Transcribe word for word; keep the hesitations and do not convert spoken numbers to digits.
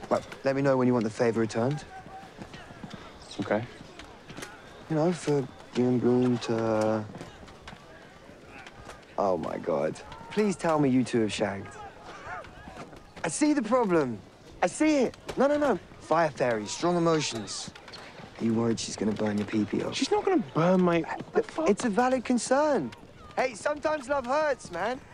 Well, let me know when you want the favor returned. Okay. You know, for you and Bloom to... Oh, my God. Please tell me you two have shagged. I see the problem. I see it. No, no, no. Fire fairy, strong emotions. Are you worried she's gonna burn your pee-pee off? She's not gonna burn my... But it's a valid concern. Hey, sometimes love hurts, man.